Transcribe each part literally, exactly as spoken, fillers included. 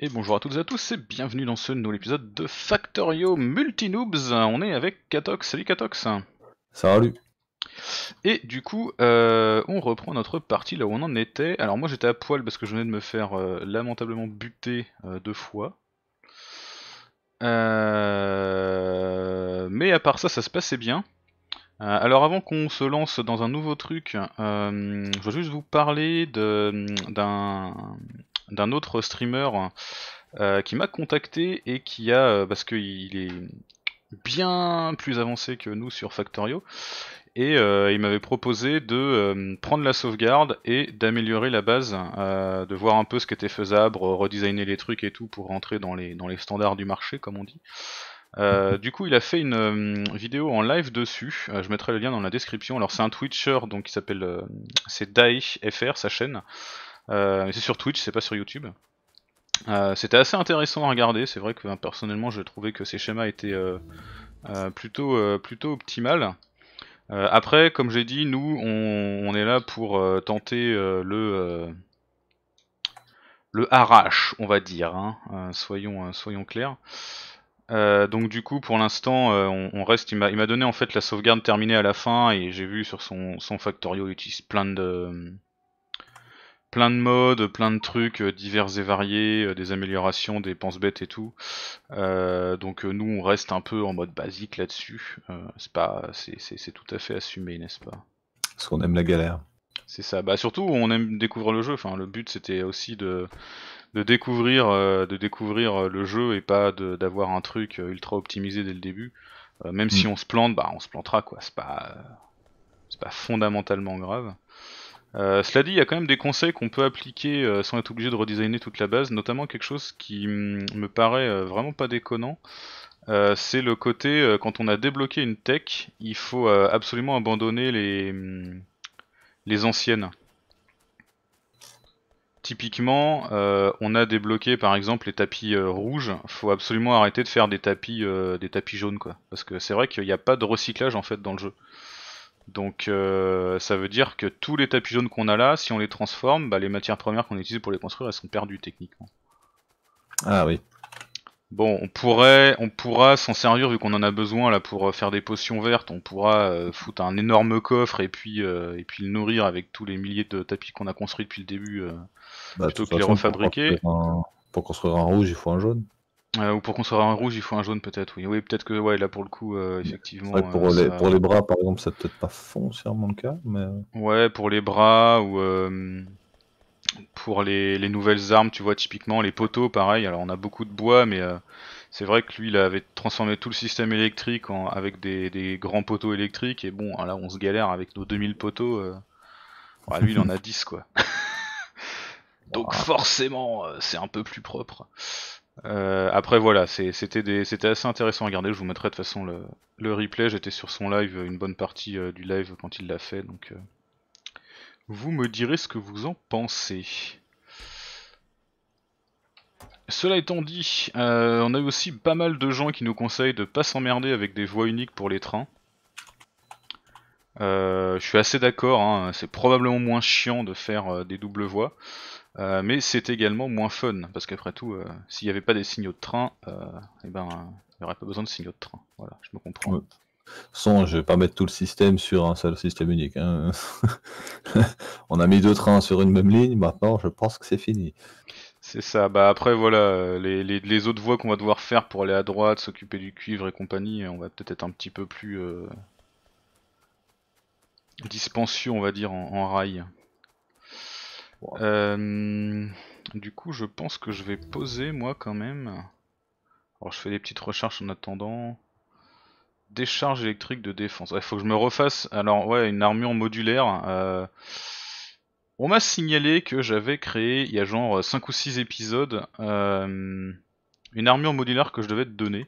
Et bonjour à toutes et à tous et bienvenue dans ce nouvel épisode de Factorio Multinoobs. On est avec Katox, salut Katox. Salut. Et du coup, euh, on reprend notre partie là où on en était. Alors moi j'étais à poil parce que je venais de me faire euh, lamentablement buter euh, deux fois. Euh, Mais à part ça, ça se passait bien. Euh, alors avant qu'on se lance dans un nouveau truc, euh, je veux juste vous parler de- d'un d'un autre streamer euh, qui m'a contacté et qui a, euh, parce qu'il est bien plus avancé que nous sur Factorio, et euh, il m'avait proposé de euh, prendre la sauvegarde et d'améliorer la base, euh, de voir un peu ce qui était faisable, redesigner les trucs et tout pour rentrer dans les, dans les standards du marché comme on dit. Euh, du coup, il a fait une euh, vidéo en live dessus. Euh, je mettrai le lien dans la description. Alors, c'est un Twitcher, donc il s'appelle, euh, c'est Daesh F R sa chaîne. Euh, mais c'est sur Twitch, c'est pas sur YouTube. Euh, C'était assez intéressant à regarder. C'est vrai que hein, personnellement, j'ai trouvé que ses schémas étaient euh, euh, plutôt euh, plutôt optimal. Euh, après, comme j'ai dit, nous, on, on est là pour euh, tenter euh, le euh, le arrache, on va dire. Hein. Euh, soyons euh, soyons clairs. Euh, donc du coup pour l'instant euh, on, on reste, il m'a il m'a donné en fait la sauvegarde terminée à la fin et j'ai vu sur son, son Factorio il utilise plein de plein de modes, plein de trucs euh, divers et variés, euh, des améliorations, des pense-bêtes et tout. Euh, donc euh, nous on reste un peu en mode basique là-dessus. Euh, c'est pas c'est, c'est, c'est tout à fait assumé, n'est-ce pas? Parce qu'on aime la galère. C'est ça. Bah surtout on aime découvrir le jeu. Enfin le but c'était aussi de de découvrir euh, de découvrir le jeu et pas de- d'avoir un truc euh, ultra optimisé dès le début. Euh, même Mm. si on se plante, bah on se plantera quoi. C'est pas, c'est pas fondamentalement grave. Euh, cela dit, il y a quand même des conseils qu'on peut appliquer euh, sans être obligé de redesigner toute la base, notamment quelque chose qui mm, me paraît euh, vraiment pas déconnant. Euh, c'est le côté euh, quand on a débloqué une tech, il faut euh, absolument abandonner les mm, les anciennes. Typiquement, euh, on a débloqué par exemple les tapis euh, rouges. Faut absolument arrêter de faire des tapis, euh, des tapis jaunes quoi, parce que c'est vrai qu'il n'y a pas de recyclage en fait dans le jeu. Donc euh, ça veut dire que tous les tapis jaunes qu'on a là, si on les transforme, bah, les matières premières qu'on utilise pour les construire, elles sont perdues techniquement. Ah oui. Bon, on pourrait, on pourra s'en servir vu qu'on en a besoin là pour euh, faire des potions vertes. On pourra euh, foutre un énorme coffre et puis euh, et puis le nourrir avec tous les milliers de tapis qu'on a construits depuis le début, euh, Bah, de plutôt toute que les façon, pour refabriquer. construire un, pour construire un rouge, il faut un jaune. Euh, ou pour construire un rouge, il faut un jaune peut-être. Oui, oui, peut-être que ouais là pour le coup, euh, C'est vrai que effectivement, euh, pour les, ça. pour les bras, par exemple, c'est peut-être pas foncièrement le cas, mais Ouais, pour les bras ou euh, pour les, les nouvelles armes, tu vois, typiquement les poteaux, pareil. Alors on a beaucoup de bois, mais euh, c'est vrai que lui, il avait transformé tout le système électrique en, avec des, des grands poteaux électriques. Et bon, là, on se galère avec nos deux mille poteaux. Euh, ouais, lui, il en a dix, quoi. Donc ouah. forcément, euh, c'est un peu plus propre. Euh, après, voilà, c'est- c'était des- c'était assez intéressant à regarder. Je vous mettrai de toute façon le, le replay. J'étais sur son live, une bonne partie euh, du live quand il l'a fait. Donc euh, vous me direz ce que vous en pensez. Cela étant dit, euh, on a eu aussi pas mal de gens qui nous conseillent de pas s'emmerder avec des voies uniques pour les trains. Euh, je suis assez d'accord, hein, c'est probablement moins chiant de faire euh, des doubles voies, euh, mais c'est également moins fun, parce qu'après tout, euh, s'il n'y avait pas des signaux de train, euh, eh ben, il n'y aurait pas besoin de signaux de train. Voilà, je me comprends. Ouais. De toute façon, je vais pas mettre tout le système sur un seul système unique, hein. On a mis deux trains sur une même ligne, maintenant je pense que c'est fini. C'est ça, bah après voilà, euh, les, les, les autres voies qu'on va devoir faire pour aller à droite, s'occuper du cuivre et compagnie, on va peut-être être un petit peu plus euh, dispensieux, on va dire, en, en rail. Ouah. Euh, du coup, je pense que je vais poser moi quand même. Alors, je fais des petites recherches en attendant. Décharge électrique de défense. Il ouais, faut que je me refasse. Alors, ouais, une armure modulaire. Euh, On m'a signalé que j'avais créé, il y a genre cinq ou six épisodes, euh, une armure modulaire que je devais te donner.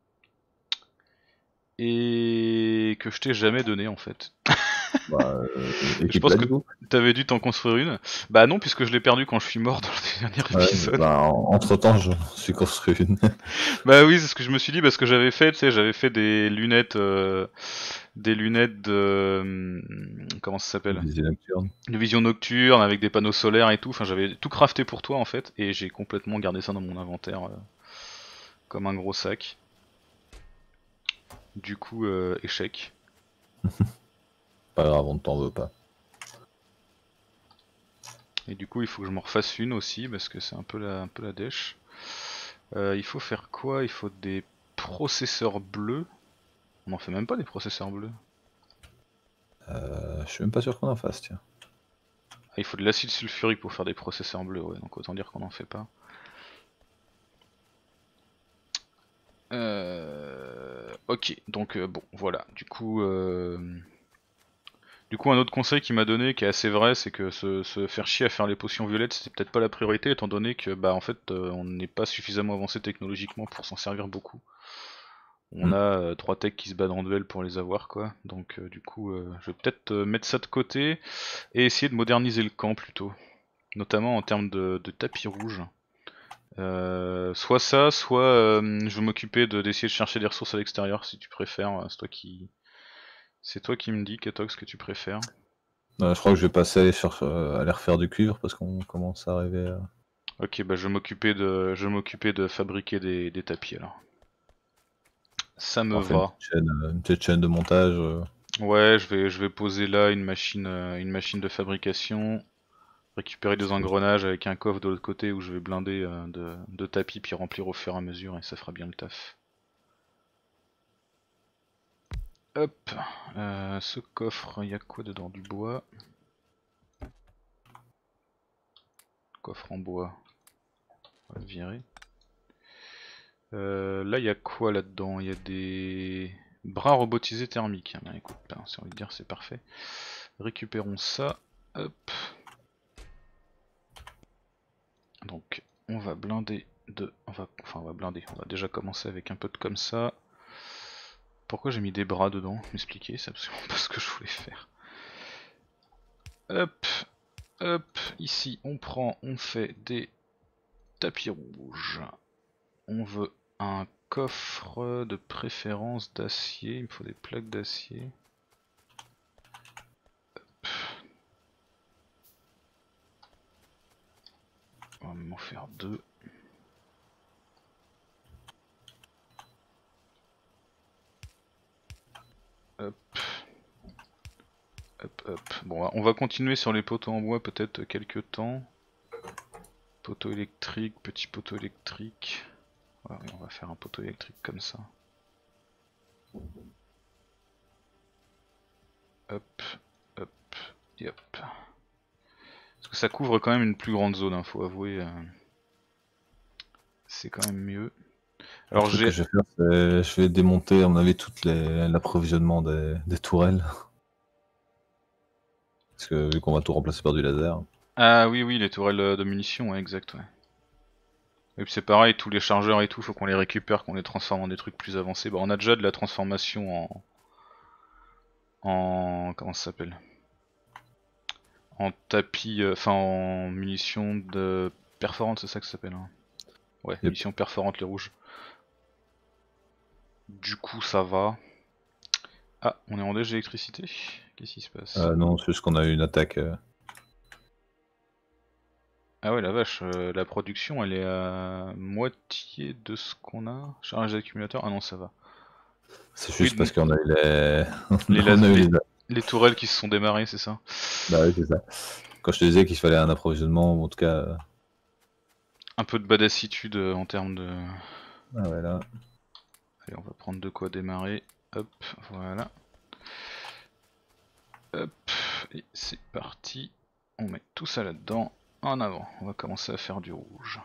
Et que je t'ai jamais donné en fait. Bah, euh, Je équipe pense là que du coup. t'avais dû t'en construire une. Bah non, puisque je l'ai perdu quand je suis mort dans le dernier Ouais, épisode. bah, entre temps, je suis construit une. Bah oui, c'est ce que je me suis dit parce que j'avais fait, tu sais, j'avais fait des lunettes, euh, des lunettes de... Comment ça s'appelle? Vision nocturne. De vision nocturne avec des panneaux solaires et tout. Enfin, j'avais tout crafté pour toi en fait, et j'ai complètement gardé ça dans mon inventaire euh, comme un gros sac. Du coup, euh, échec. Pas grave, on ne t'en veut pas. Et du coup, il faut que je m'en refasse une aussi parce que c'est un peu la, un peu la dèche. Euh, il faut faire quoi? Il faut des processeurs bleus. On n'en fait même pas des processeurs bleus. Euh, je suis même pas sûr qu'on en fasse, tiens. Ah, il faut de l'acide sulfurique pour faire des processeurs bleus, ouais, donc autant dire qu'on n'en fait pas. Euh... Ok, donc euh, bon, voilà. Du coup, euh... du coup, un autre conseil qu'il m'a donné, qui est assez vrai, c'est que se, se faire chier à faire les potions violettes, c'était peut-être pas la priorité, étant donné que, bah, en fait, euh, on n'est pas suffisamment avancé technologiquement pour s'en servir beaucoup. On Mm. a euh, trois techs qui se battent en duel pour les avoir, quoi. Donc, euh, du coup, euh, je vais peut-être euh, mettre ça de côté et essayer de moderniser le camp plutôt, notamment en termes de, de tapis rouge. Euh, soit ça, soit euh, je vais m'occuper de d'essayer de chercher des ressources à l'extérieur si tu préfères. C'est toi qui, c'est toi qui me dis, Katox, ce que tu préfères. Euh, je crois que je vais passer aller, chercher, euh, aller refaire du cuivre parce qu'on commence à arriver à... Ok, bah je vais m'occuper de, je vais m'occuper de fabriquer des, des tapis alors. Ça me On fait une va. petite chaîne, euh, une petite chaîne de montage. euh. Ouais, je vais, je vais poser là une machine, euh, une machine de fabrication, récupérer des engrenages avec un coffre de l'autre côté où je vais blinder euh, de, de tapis puis remplir au fur et à mesure et ça fera bien le taf. Hop, euh, ce coffre, il y a quoi dedans? Du bois. Coffre en bois, on va le virer. Euh, là, il y a quoi là-dedans? Il y a des bras robotisés thermiques. Ah, ben, écoute, ben, si on veut dire, c'est parfait. Récupérons ça. Hop. Donc, on va blinder de. On va... Enfin, on va blinder. On va déjà commencer avec un peu de comme ça. Pourquoi j'ai mis des bras dedans? M'expliquer, c'est absolument pas ce que je voulais faire. Hop, hop. Ici, on prend, on fait des tapis rouges. On veut un coffre de préférence d'acier. Il me faut des plaques d'acier. On va m'en faire deux. Hop. Hop, hop. Bon, on va continuer sur les poteaux en bois peut-être quelques temps. Poteau électrique, petit poteau électrique. Ouais, on va faire un poteau électrique comme ça. Hop, hop, et hop. Parce que ça couvre quand même une plus grande zone, hein, faut avouer. Euh... C'est quand même mieux. Alors, le truc que je vais faire, c'est je vais démonter, à mon avis, tout l'approvisionnement des, des tourelles. Parce que vu qu'on va tout remplacer par du laser. Ah oui, oui, les tourelles de munitions, ouais, exact, ouais. Et puis c'est pareil, tous les chargeurs et tout, faut qu'on les récupère, qu'on les transforme en des trucs plus avancés. Bah, on a déjà de la transformation en... en... comment ça s'appelle? En tapis, enfin euh, en munitions de perforantes, c'est ça que ça s'appelle, hein. Ouais, yep. Munitions perforantes, les rouges. Du coup, ça va. Ah, on est en déj d'électricité. Qu'est-ce qui se passe? euh, Non, c'est juste qu'on a eu une attaque. Euh... Ah ouais, la vache, euh, la production elle est à moitié de ce qu'on a. Charge d'accumulateur, ah non, ça va. C'est juste oui, parce qu'on a eu les... les, on a eu les... les... les tourelles qui se sont démarrées, c'est ça? Bah oui, c'est ça. Quand je te disais qu'il fallait un approvisionnement, ou en tout cas... Euh... Un peu de badassitude euh, en termes de... Ah ouais, là... Allez, on va prendre de quoi démarrer. Hop, voilà. Hop, et c'est parti. On met tout ça là-dedans. En avant, on va commencer à faire du rouge.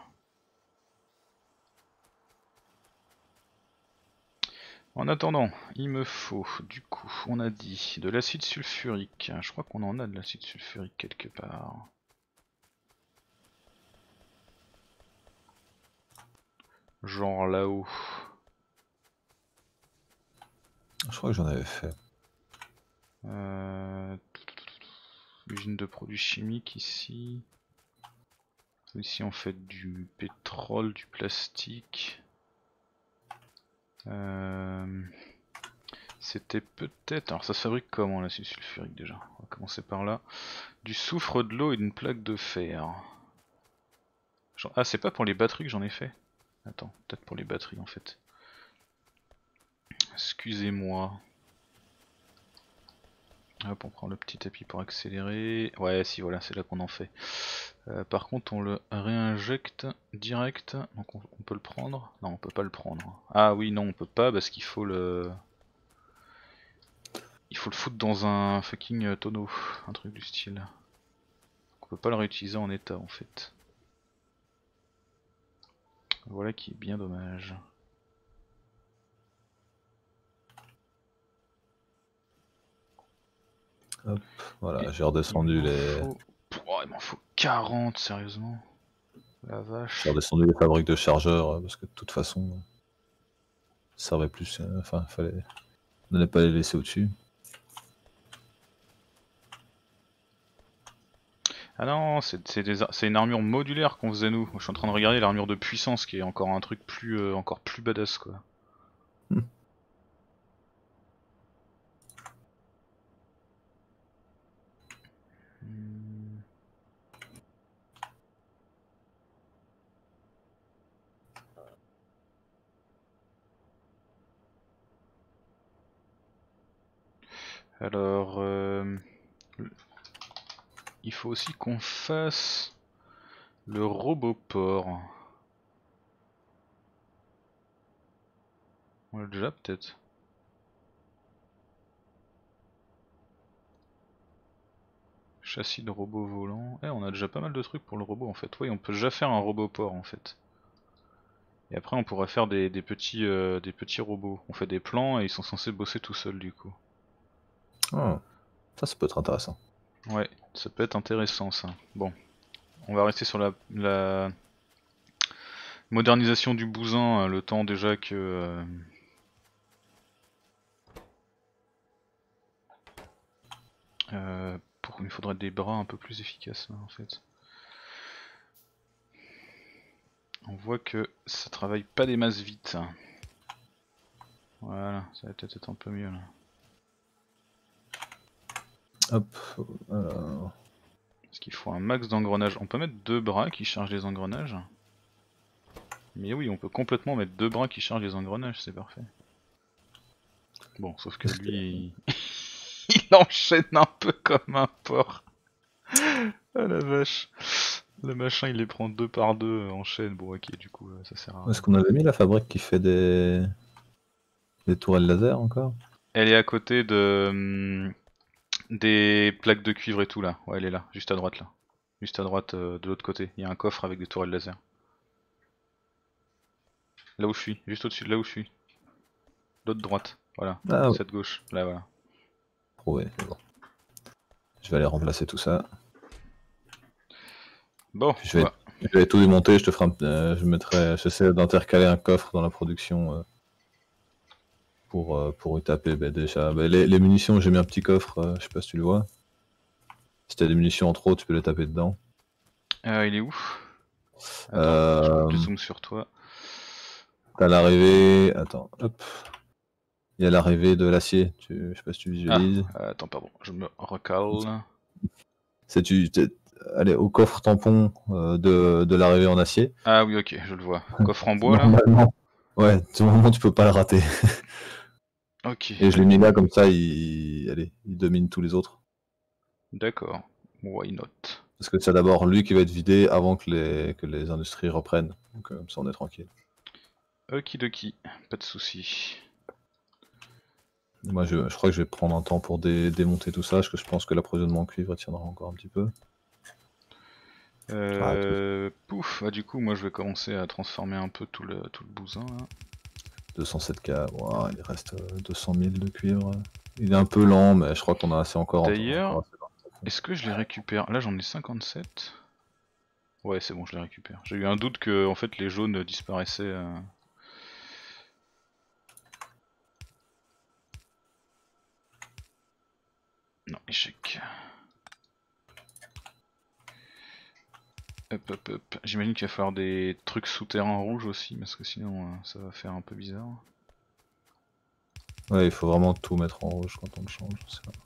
En attendant, il me faut, du coup, on a dit de l'acide sulfurique. Je crois qu'on en a de l'acide sulfurique quelque part. Genre là-haut. Je crois que j'en avais fait. Euh... Usine de produits chimiques ici. Ici on fait du pétrole, du plastique. Euh... C'était peut-être... Alors ça se fabrique comment l'acide sulfurique déjà? On va commencer par là. Du soufre, de l'eau et une plaque de fer. Genre... Ah c'est pas pour les batteries que j'en ai fait? Attends, peut-être pour les batteries en fait. Excusez-moi. Hop, on prend le petit tapis pour accélérer. Ouais, si voilà, c'est là qu'on en fait. Euh, par contre, on le réinjecte direct. Donc on, on peut le prendre? Non, on peut pas le prendre. Ah oui, non, on peut pas parce qu'il faut le... Il faut le foutre dans un fucking tonneau. Un truc du style. On peut pas le réutiliser en état en fait. Voilà qui est bien dommage. Hop, voilà, Et j'ai redescendu il m'en les. faut... Oh, il m'en faut quarante, sérieusement. La vache. J'ai redescendu les fabriques de chargeurs parce que de toute façon, ça servait plus. euh, Enfin, fallait. On n'allait pas les laisser au-dessus. Ah non, c'est c'est des ar- c'est une armure modulaire qu'on faisait nous. Je suis en train de regarder l'armure de puissance qui est encore un truc plus euh, encore plus badass quoi. Hmm. Hmm. Alors, euh, il faut aussi qu'on fasse le roboport. On l'a déjà peut-être. Châssis de robot volant. Eh, on a déjà pas mal de trucs pour le robot en fait. Oui, on peut déjà faire un roboport en fait. Et après, on pourra faire des, des petits, euh, des petits robots. On fait des plans et ils sont censés bosser tout seuls du coup. Ah, ça, ça peut être intéressant. Ouais, ça peut être intéressant ça. Bon, on va rester sur la, la modernisation du bousin, euh, le temps déjà que... euh, euh, pour, il faudrait des bras un peu plus efficaces là, en fait. On voit que ça travaille pas des masses vite. Voilà, ça va peut-être être un peu mieux là. Hop. Euh... Parce qu'il faut un max d'engrenages. On peut mettre deux bras qui chargent les engrenages. Mais oui, on peut complètement mettre deux bras qui chargent les engrenages, c'est parfait. Bon, sauf que lui, il... il enchaîne un peu comme un porc. Ah la vache. Le machin il les prend deux par deux en chaîne. Bon ok, du coup euh, ça sert à rien. Est-ce qu'on avait mis la fabrique qui fait des, des tourelles laser encore? Elle est à côté de hum, des plaques de cuivre et tout là. Ouais, elle est là, juste à droite là. Juste à droite euh, de l'autre côté. Il y a un coffre avec des tourelles laser. Là où je suis, juste au-dessus de là où je suis. L'autre droite, voilà. Ah ouais. Cette gauche, là voilà. Ouais, c'est bon. Je vais aller remplacer tout ça. Bon, Puis je vais, ouais. je vais tout démonter. Je te ferai, un- euh, je mettrai, j'essaie d'intercaler un coffre dans la production euh, pour euh, pour y taper. Bah, déjà, bah, les, les munitions, j'ai mis un petit coffre. euh, je sais pas si tu le vois. Si t'as des munitions en trop, tu peux les taper dedans. Euh, il est où? Attends, je Euh, je zoome sur toi. T'as l'arrivée. Attends, hop. Il y a l'arrivée de l'acier. Tu... Je sais pas si tu Ah, visualises. euh, attends, pardon, je me recale. C'est tu. t'es- Allez, au coffre tampon euh, de, de l'arrivée en acier. Ah oui, ok, je le vois. Coffre en bois là? Normalement. Ouais, normalement tu peux pas le rater. Ok, Et je l'ai mis là comme ça, il, allez, il domine tous les autres. d'accord. Why not? Parce que c'est d'abord lui qui va être vidé avant que les, que les industries reprennent. Donc euh, comme ça on est tranquille. Okidoki, pas de soucis. Moi je, je crois que je vais prendre un temps pour dé- démonter tout ça, parce que je pense que l'approvisionnement en cuivre tiendra encore un petit peu. Ah, tout- Euh, pouf, bah du coup moi je vais commencer à transformer un peu tout le, tout le bousin là. deux cent sept K, wow, il reste euh, deux cent mille de cuivre. Il est un peu lent, mais je crois qu'on a assez encore. D'ailleurs, encore assez lent. est-ce que je les récupère? Là j'en ai cinquante-sept. Ouais c'est bon, je les récupère. J'ai eu un doute que en fait les jaunes disparaissaient. euh. Non, échec. Hop hop hop. J'imagine qu'il va falloir des trucs souterrains rouges aussi, parce que sinon euh, ça va faire un peu bizarre. Ouais, il faut vraiment tout mettre en rouge quand on le change. c'est vrai.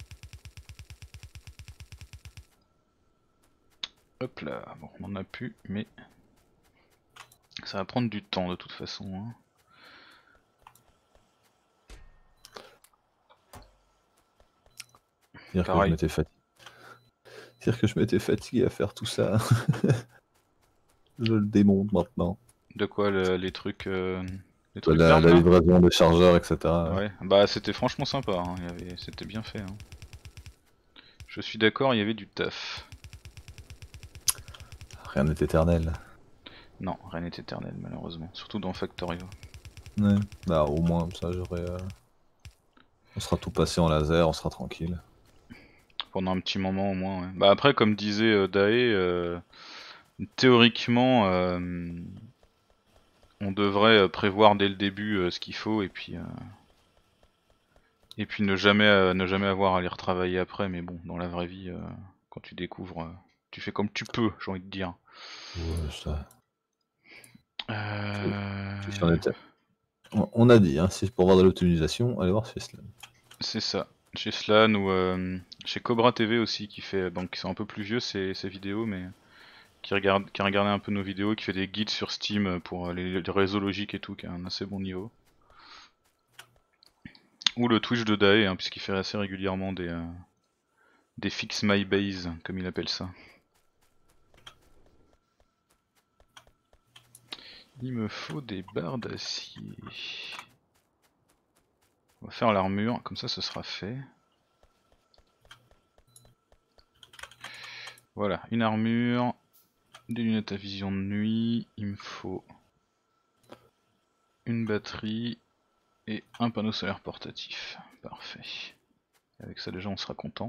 Hop là, bon, on en a plus, mais ça va prendre du temps de toute façon. Hein. Dire que je Pareil. m'étais fatigué. Dire que je m'étais fatigué à faire tout ça. Je le démonte maintenant. De quoi le- les trucs, euh, les Bah, trucs La, d'armes la là? livraison des chargeurs, et cetera. Ouais, bah c'était franchement sympa, hein. Il y avait... c'était bien fait. Hein. Je suis d'accord, il y avait du taf. Rien n'est éternel. Non, rien n'est éternel malheureusement, surtout dans Factorio. Ouais. Bah, au moins, ça, j'aurais. euh, On sera tout passé en laser, on sera tranquille. Pendant un petit moment au moins, ouais. Bah après, comme disait euh, Dae, euh, théoriquement, euh, on devrait euh, prévoir dès le début euh, ce qu'il faut et puis... Euh... Et puis ne jamais, euh, ne jamais avoir à les retravailler après, mais bon, dans la vraie vie, euh, quand tu découvres, euh, tu fais comme tu peux, j'ai envie de dire. Ouais, ça. Euh... Si on, était... on, on a dit, hein, si c'est pour voir de l'optimisation, allez voir chez Slam. C'est ça. Chez Slan ou euh, chez Cobra T V aussi, qui fait, donc qui sont un peu plus vieux ces, ces vidéos, mais qui regarde, qui a regardé un peu nos vidéos, qui fait des guides sur Steam pour les, les réseaux logiques et tout, qui a un assez bon niveau. Ou le Twitch de Dae, hein, puisqu'il fait assez régulièrement des, euh, des fix my base, comme il appelle ça. Il me faut des barres d'acier. On va faire l'armure, comme ça ce sera fait. Voilà, une armure, des lunettes à vision de nuit, il me faut une batterie et un panneau solaire portatif. Parfait. Avec ça déjà on sera content.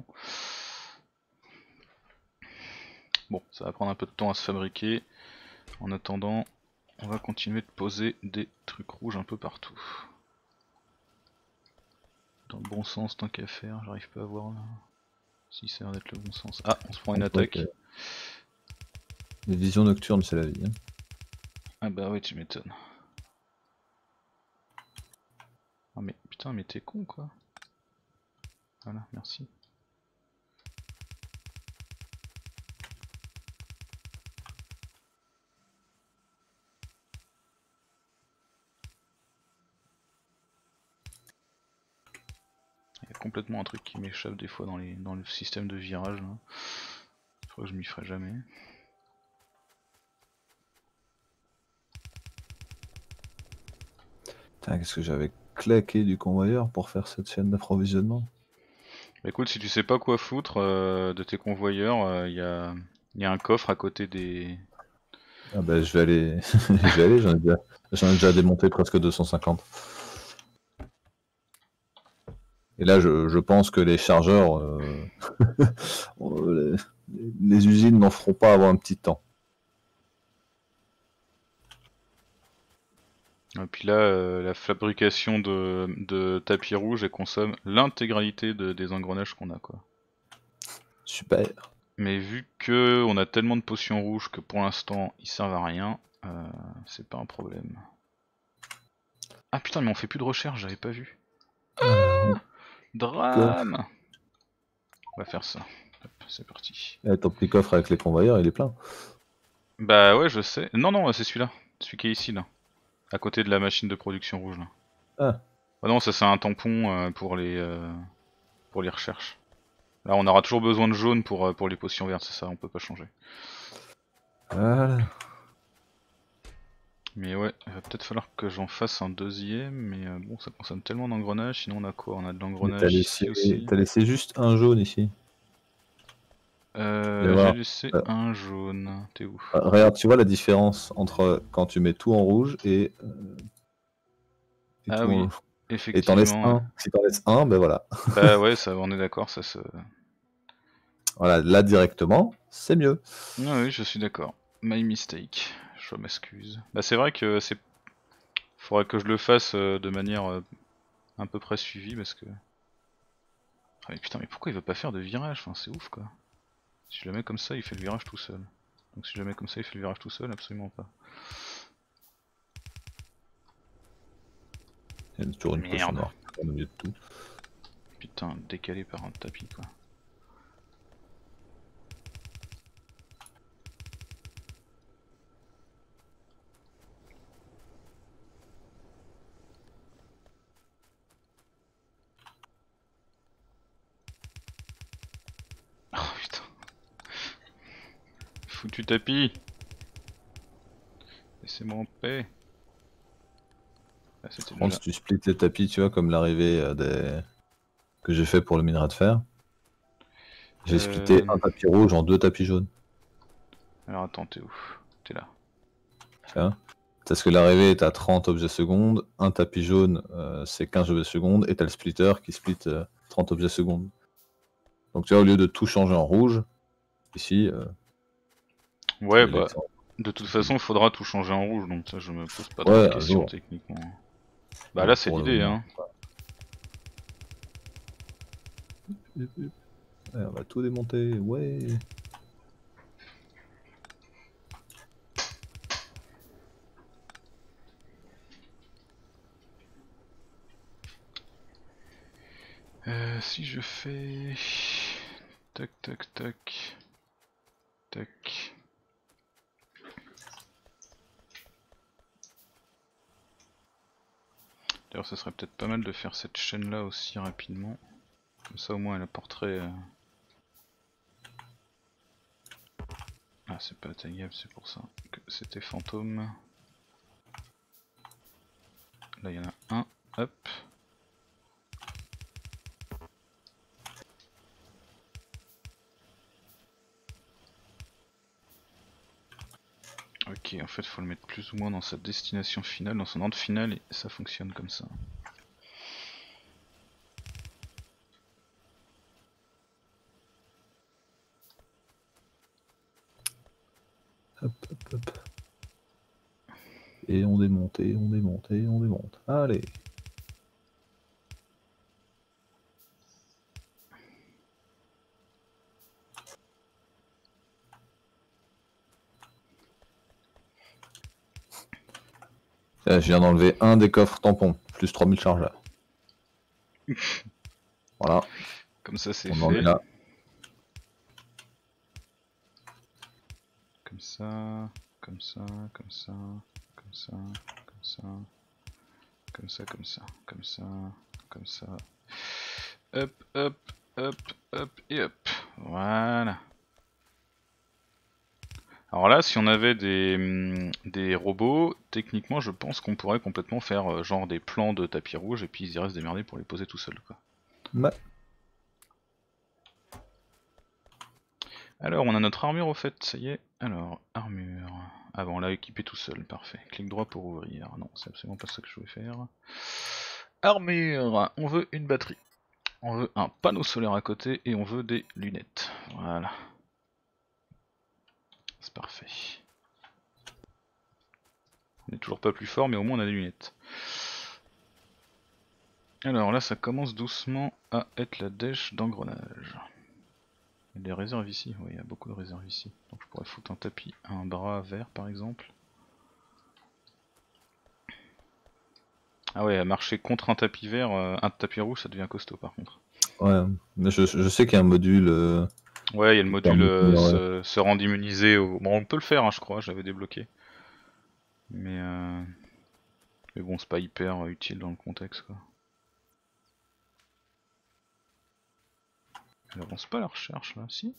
Bon, ça va prendre un peu de temps à se fabriquer. En attendant, on va continuer de poser des trucs rouges un peu partout. Dans le bon sens tant qu'à faire, j'arrive pas à voir là. Si ça a l'air d'être le bon sens. Ah, on se prend une attaque. Les visions nocturnes, c'est la vie. Hein. Ah bah ouais, tu m'étonnes. Ah mais putain, mais t'es con quoi. Voilà, merci. Il y a complètement un truc qui m'échappe des fois dans, les, dans le système de virage là. Je crois que je m'y ferai jamais. Putain, qu'est-ce que j'avais claqué du convoyeur pour faire cette chaîne d'approvisionnement. Bah écoute, si tu sais pas quoi foutre euh, de tes convoyeurs, il euh, y, a, y a un coffre à côté des... Ah bah je vais aller, je vais aller, j'en ai, déjà... ai déjà démonté presque deux cent cinquante. Et là je, je pense que les chargeurs, euh... les, les usines n'en feront pas avant un petit temps. Et puis là, euh, la fabrication de, de tapis rouge, elle consomme l'intégralité de, des engrenages qu'on a quoi. Super. Mais vu que on a tellement de potions rouges que pour l'instant ils servent à rien, euh, c'est pas un problème. Ah putain mais on fait plus de recherche, j'avais pas vu. Alors, Drame. On va faire ça. Hop, c'est parti. eh, ton petit coffre avec les convoyeurs, il est plein. Bah ouais je sais. Non non c'est celui-là. Celui qui est ici là. À côté de la machine de production rouge là. Ah, Ah non ça c'est un tampon euh, pour les euh, pour les recherches. Là on aura toujours besoin de jaune pour, euh, pour les potions vertes, c'est ça, on peut pas changer. voilà. Mais ouais, il va peut-être falloir que j'en fasse un deuxième, mais euh, bon ça consomme tellement d'engrenages, sinon on a quoi? On a de Mais t'as l'engrenage laissé, ici aussi. t'as laissé juste un jaune ici. Euh, j'ai voir. laissé Euh, un jaune, t'es où? Ah, regarde, tu vois la différence entre quand tu mets tout en rouge et, euh, et Ah tout oui, en... Et t'en laisses effectivement. Ouais. un. Si t'en laisses un, ben voilà. Bah ouais, ça, on est d'accord, ça se... Voilà, là directement, c'est mieux. Ah oui, je suis d'accord. My mistake, je m'excuse. Bah c'est vrai que c'est... Faudrait que je le fasse euh, de manière euh, à peu près suivie, parce que... Ah mais putain, mais pourquoi il veut pas faire de virage? Enfin c'est ouf quoi. Si je le mets comme ça, il fait le virage tout seul. Donc si je le mets comme ça, il fait le virage tout seul, absolument pas. Il y a toujours une potion Merde. noire. au milieu de tout. Putain, décalé par un tapis quoi. Oh putain. Foutu tapis. Laissez-moi en paix. Ah, c'était Par contre, déjà... si tu splits les tapis, tu vois, comme l'arrivée euh, des... que j'ai fait pour le minerai de fer, j'ai Euh... splitté un tapis rouge en deux tapis jaunes. Alors attends, t'es où? T'es là. Tu vois, parce que l'arrivée est à trente objets secondes, un tapis jaune euh, c'est quinze objets secondes, et t'as le splitter qui split euh, trente objets secondes. Donc tu vois, au lieu de tout changer en rouge, ici... Euh, Ouais, bah... De toute façon, il faudra tout changer en rouge, donc ça je me pose pas trop ouais, de questions techniquement. Bah là c'est l'idée hein. Ouais, on va tout démonter, ouais. Euh, si je fais... Tac tac tac... Tac... D'ailleurs ça serait peut-être pas mal de faire cette chaîne là aussi rapidement. Comme ça au moins elle apporterait... Euh... Ah c'est pas atteignable, c'est pour ça que c'était fantôme. Là il y en a un, hop. Ok, en fait faut le mettre plus ou moins dans sa destination finale, dans son ordre final, et ça fonctionne comme ça. Hop, hop, hop. Et on démonte, et on démonte, et on démonte. Allez. Là, je viens d'enlever un des coffres tampons, plus trois mille chargeurs. Voilà. Comme ça c'est On en est fait. là. Comme ça, comme ça, comme ça, comme ça, comme ça, comme ça, comme ça, comme ça, comme ça. Hop, hop, hop, hop et hop. Voilà. Alors là, si on avait des, des robots, techniquement, je pense qu'on pourrait complètement faire euh, genre des plans de tapis rouge et puis ils iraient se démerder pour les poser tout seuls, quoi. Ouais. Alors, on a notre armure au fait, ça y est. Alors, armure. Ah bon, on l'a équipé tout seul, parfait. Clic droit pour ouvrir. Non, c'est absolument pas ça que je voulais faire. Armure, on veut une batterie. On veut un panneau solaire à côté et on veut des lunettes. Voilà. C'est parfait. On n'est toujours pas plus fort, mais au moins on a des lunettes. Alors là, ça commence doucement à être la dèche d'engrenage. Il y a des réserves ici, oui, il y a beaucoup de réserves ici. Donc je pourrais foutre un tapis, un bras vert par exemple. Ah ouais, marcher contre un tapis vert, euh, un tapis rouge, ça devient costaud par contre. Ouais, mais je, je sais qu'il y a un module. Euh, ouais, il y a le module euh, se, se rendre immunisé. Au... Bon, on peut le faire, hein, je crois, je l'avais débloqué. Mais, euh... mais bon, c'est pas hyper euh, utile dans le contexte quoi. Elle avance pas la recherche là, si?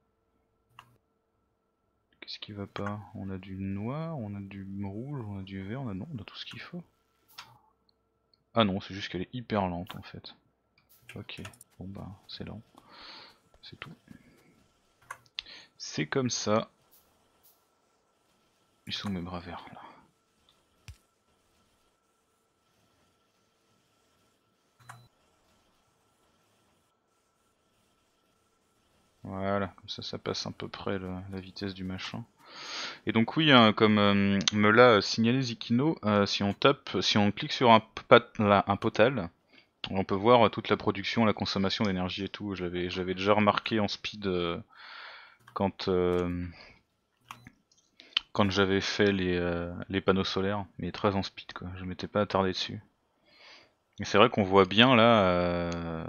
Qu'est-ce qui va pas? On a du noir, on a du rouge, on a du vert, on a non, on a tout ce qu'il faut. Ah non, c'est juste qu'elle est hyper lente en fait. Ok, bon bah c'est lent. C'est tout. C'est comme ça. Ils sont mes bras verts là. Voilà, comme ça ça passe à peu près le, la vitesse du machin. Et donc oui, hein, comme euh, me l'a signalé Zikino, euh, si on tape, si on clique sur un, là, un potal, on peut voir toute la production, la consommation d'énergie et tout. J'avais j'avais déjà remarqué en speed euh, quand euh, quand j'avais fait les, euh, les panneaux solaires, mais très en speed quoi. Je m'étais pas attardé dessus. Et c'est vrai qu'on voit bien là euh,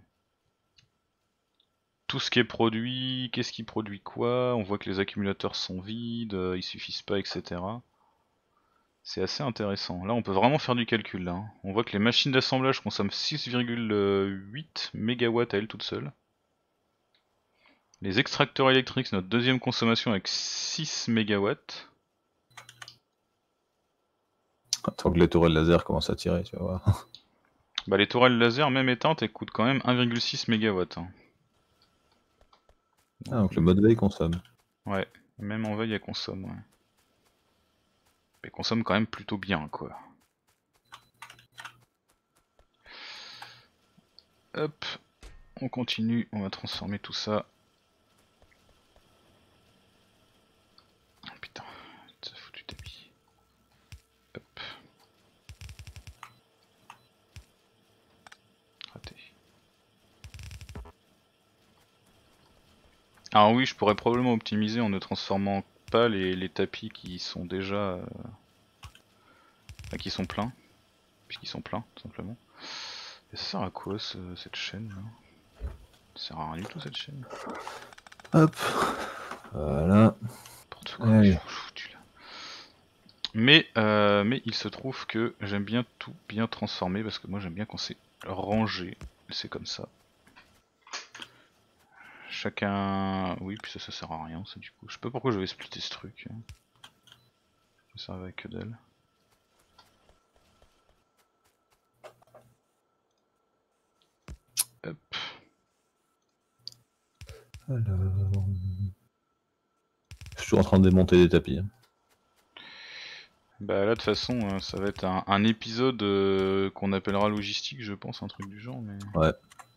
tout ce qui est produit, qu'est-ce qui produit quoi, on voit que les accumulateurs sont vides, euh, ils suffisent pas, et cetera. C'est assez intéressant. Là on peut vraiment faire du calcul là, hein. On voit que les machines d'assemblage consomment six virgule huit mégawatts à elles toutes seules. Les extracteurs électriques, c'est notre deuxième consommation avec six mégawatts. Tant que les tourelles laser commencent à tirer, tu vas voir. Bah les tourelles laser même éteintes elles coûtent quand même un virgule six mégawatts. Hein. Ah, donc le mode veille consomme. Ouais, même en veille elle consomme, ouais. Elle consomme quand même plutôt bien quoi. Hop, on continue, on va transformer tout ça. Oh, putain, ça a foutu tapis. Hop. Raté. Alors oui, je pourrais probablement optimiser en ne transformant pas les, les tapis qui sont déjà... Euh... Enfin, qui sont pleins. Puisqu'ils sont pleins, tout simplement. Et ça sert à quoi ce, cette chaîne là? Ça sert à rien du tout cette chaîne. Hop, voilà. N'importe quoi, ils sont foutus là. Mais, euh, mais il se trouve que j'aime bien tout bien transformer parce que moi j'aime bien quand c'est rangé. C'est comme ça. Chacun... Oui, puis ça, ça sert à rien, ça du coup. Je sais pas pourquoi je vais splitter ce truc. Hein. Ça servait à que dalle. Hop. Alors... Je suis toujours en train de démonter des tapis. Hein. Bah là de toute façon euh, ça va être un, un épisode euh, qu'on appellera logistique je pense, un truc du genre mais... Ouais.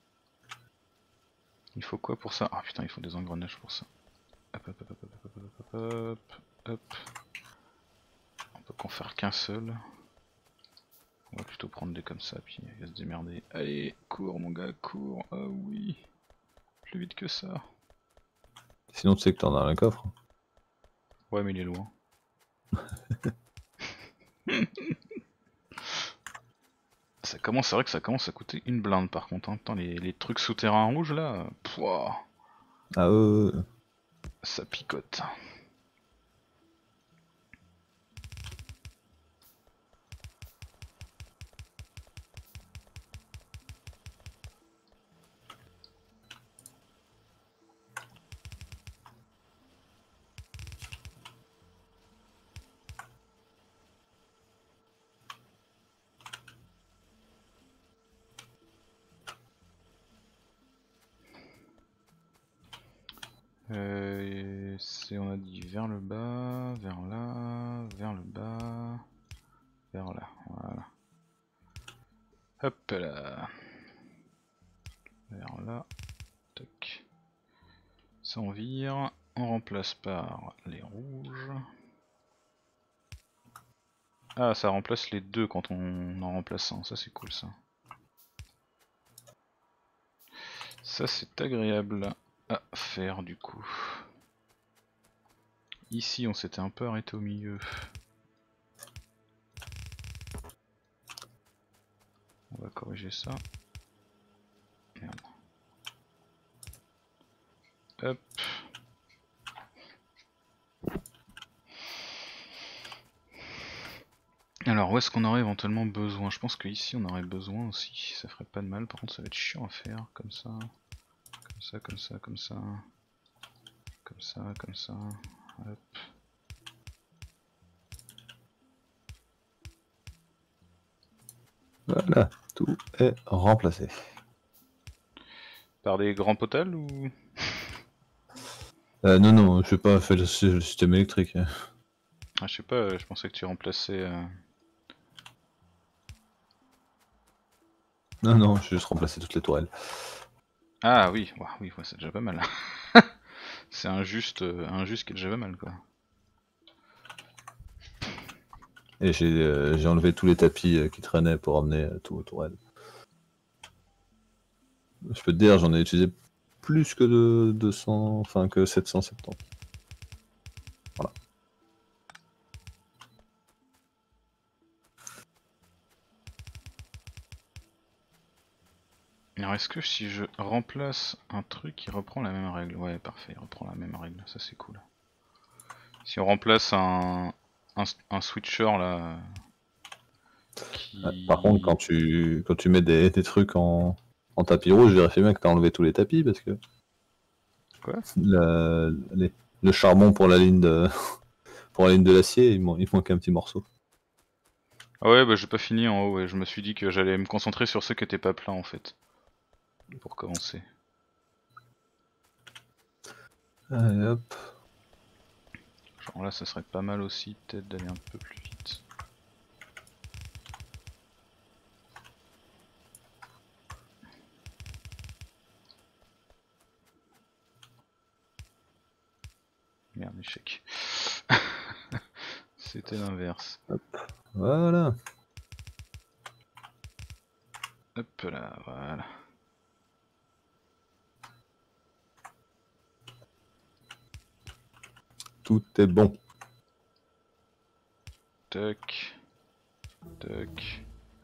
Il faut quoi pour ça? Ah putain il faut des engrenages pour ça. Hop hop hop hop hop hop hop hop hop hop. On peut qu'en faire qu'un seul. On va plutôt prendre des comme ça puis il va se démerder. Allez cours mon gars, cours. Ah oui. Plus vite que ça. Sinon tu sais que t'en as un coffre. Ouais mais il est loin. Ça commence, c'est vrai que ça commence à coûter une blinde par contre. Hein. Putain, les, les trucs souterrains rouges là, pouah, Ah euh... ça picote. Euh, c'est, on a dit vers le bas, vers là, vers le bas, vers là, voilà. Hop là. Vers là, tac. Ça on vire, on remplace par les rouges. Ah ça remplace les deux quand on en remplace un, ça c'est cool ça. Ça c'est agréable à faire du coup. Ici on s'était un peu arrêté au milieu. On va corriger ça. Merde. Hop. Alors où est-ce qu'on aurait éventuellement besoin? Je pense qu'ici on aurait besoin aussi, ça ferait pas de mal, par contre ça va être chiant à faire, comme ça, comme ça, comme ça, comme ça, comme ça, comme ça, hop. Voilà, tout est remplacé. Par des grands potals ou... Euh, non, non, je vais pas faire le, le système électrique. Ah je sais pas, je pensais que tu remplaçais... Euh... Non, non, je vais juste remplacer toutes les tourelles. Ah oui, ouais, oui, ouais, c'est déjà pas mal. C'est injuste, euh, injuste qui est déjà pas mal quoi. Et j'ai euh, enlevé tous les tapis euh, qui traînaient pour emmener euh, tout aux tourelles. Je peux te dire, j'en ai utilisé plus que de deux cents, enfin que sept cent soixante-dix. Voilà. Alors est-ce que si je remplace un truc, il reprend la même règle? Ouais, parfait, il reprend la même règle, ça c'est cool. Si on remplace un, un, un switcher là... Qui... Ouais, par contre, quand tu, quand tu mets des, des trucs en, en tapis rouge, vérifie bien que t'as enlevé tous les tapis parce que. Quoi? La, les- le charbon pour la ligne de, pour la ligne de l'acier, il, man- il manque un petit morceau. Ah ouais, bah j'ai pas fini en haut, ouais. Je me suis dit que j'allais me concentrer sur ceux qui étaient pas pleins en fait. Pour commencer. Allez hop. Genre là, ça serait pas mal aussi, peut-être d'aller un peu plus vite. Merde, échec. C'était l'inverse. Voilà. Hop là, voilà. Tout est bon. Toc. Toc.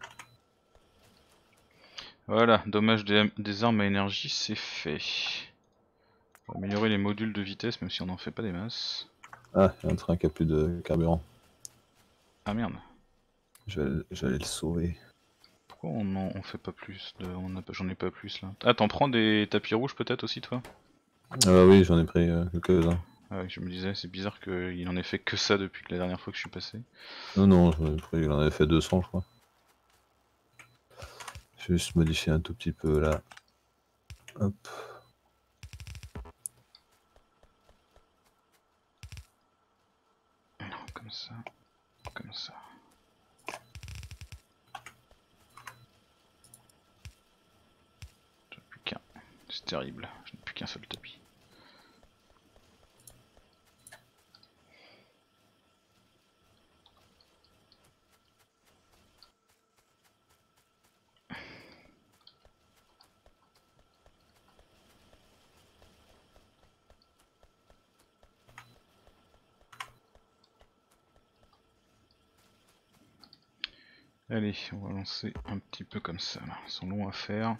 Voilà, dommage des, des armes à énergie, c'est fait. On va améliorer les modules de vitesse, même si on n'en fait pas des masses. Ah, il y a un train qui a plus de carburant. Ah merde. Je vais, je vais aller le sauver. Pourquoi on en on fait pas plus de... on a pas- J'en ai pas plus là. Ah, t'en prends des tapis rouges peut-être aussi toi? Ah oui, j'en ai pris euh, quelques-uns. Ah oui, je me disais, c'est bizarre qu'il en ait fait que ça depuis la dernière fois que je suis passé. Non, non, j'en ai pris, il en avait fait deux cents, je crois. Je vais juste modifier un tout petit peu là. Hop. Comme ça, comme ça. J'en ai plus qu'un. C'est terrible, je n'ai plus qu'un seul tapis. Allez, on va lancer un petit peu comme ça là. Ils sont longs à faire.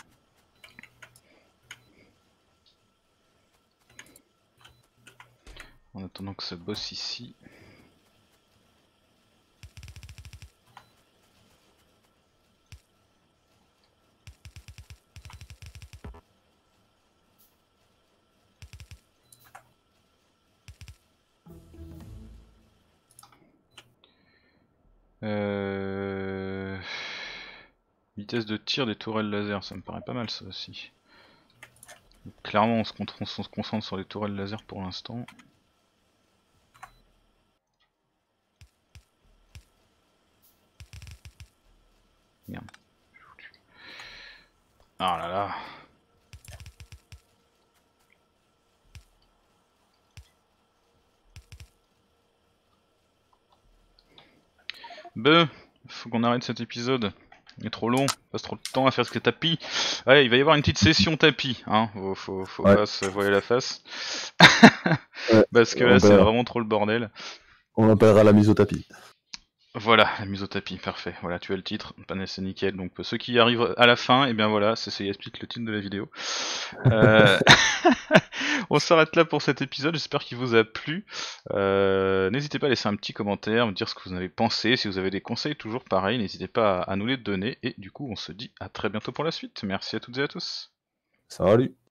En attendant que ça bosse ici. Euh... Vitesse de tir des tourelles laser, ça me paraît pas mal ça aussi. Donc, clairement on se, on se concentre sur les tourelles laser pour l'instant. Merde. Ah là là. Bah, faut qu'on arrête cet épisode. Il est trop long, on passe trop de temps à faire ce que tapis. Ouais, il va y avoir une petite session tapis, hein. Faut, faut, faut Ouais. pas se voiler la face. Ouais, Parce que on là, c'est verra. vraiment trop le bordel. On appellera la mise au tapis. Voilà, la mise au tapis, parfait. Voilà, tu as le titre, panel c'est nickel. Donc ceux qui arrivent à la fin, et bien voilà, c'est ça explique le titre de la vidéo. Euh... On s'arrête là pour cet épisode, j'espère qu'il vous a plu. Euh... N'hésitez pas à laisser un petit commentaire, me dire ce que vous en avez pensé. Si vous avez des conseils, toujours pareil, n'hésitez pas à nous les donner. Et du coup, on se dit à très bientôt pour la suite. Merci à toutes et à tous. Salut.